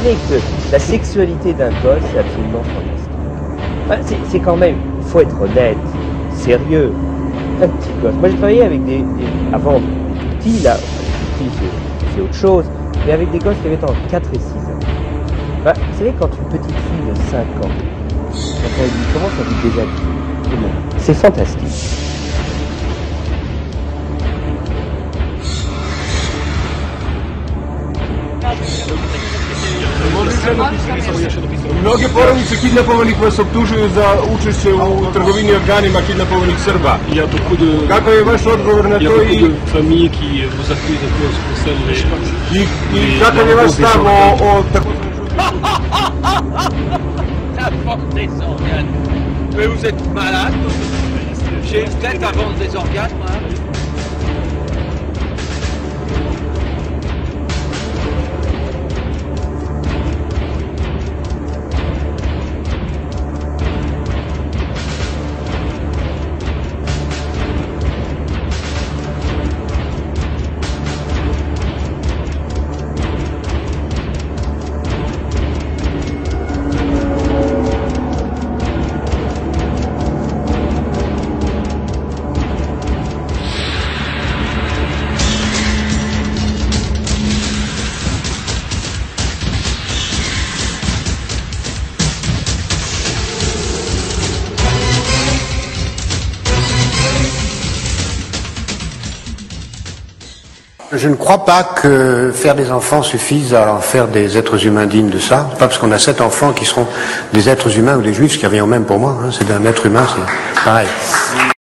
imaginez que la sexualité d'un gosse, c'est absolument fantastique. C'est quand même, il faut être honnête, sérieux. Un petit gosse. Moi, j'ai travaillé avec avant, des petits, là, les petits, c'est autre chose, mais avec des gosses qui avaient entre 4 et 6 ans. Vous savez, quand une petite fille de 5 ans, quand elle lui commence à vous déshabiller, c'est fantastique. Mnoge porodice kidnapovanih vas optužuju za učešće u trgovini organima kidnapovanih Srba. Kakav je vaš odgovor na to i kakav je vaš stav o La vente des organes. Mais vous êtes malade. J'ai une tête à vendre des organes, moi. Je ne crois pas que faire des enfants suffise à en faire des êtres humains dignes de ça. Pas parce qu'on a 7 enfants qui seront des êtres humains ou des juifs, ce qui revient au même pour moi. C'est un être humain, c'est pareil.